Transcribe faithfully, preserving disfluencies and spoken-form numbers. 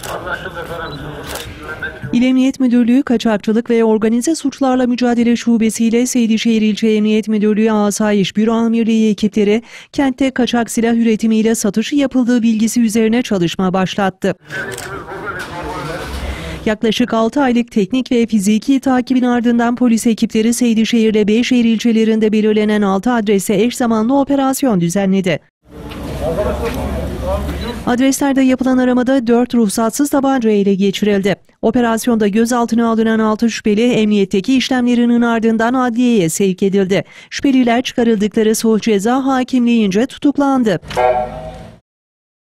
İl Emniyet Müdürlüğü Kaçakçılık ve Organize Suçlarla Mücadele Şubesi ile Seydişehir İlçe Emniyet Müdürlüğü Asayiş Büro Amirliği ekipleri kentte kaçak silah üretimiyle satışı yapıldığı bilgisi üzerine çalışma başlattı. Yaklaşık altı aylık teknik ve fiziki takibin ardından polis ekipleri Seydişehir ile Beyşehir ilçelerinde belirlenen altı adrese eş zamanlı operasyon düzenledi. Adreslerde yapılan aramada dört ruhsatsız tabanca ele geçirildi. Operasyonda gözaltına alınan altı şüpheli emniyetteki işlemlerinin ardından adliyeye sevk edildi. Şüpheliler çıkarıldıkları sulh ceza hakimliğince tutuklandı.